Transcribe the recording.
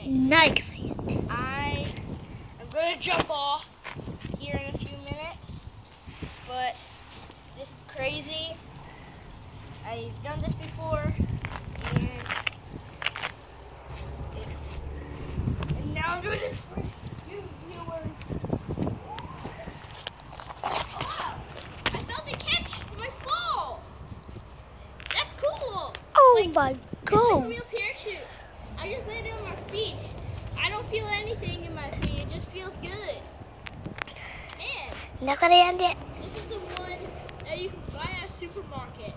Nice. I'm gonna jump off here in a few minutes, but this is crazy. I've done this before, and now I'm doing this for you viewers. Oh, wow! I felt the catch for my fall. That's cool. Oh my It's like God. a real parachute. I just landed on my feet. I don't feel anything in my feet. It just feels good. Man, Nakarayan din. this is the one that you can buy at a supermarket.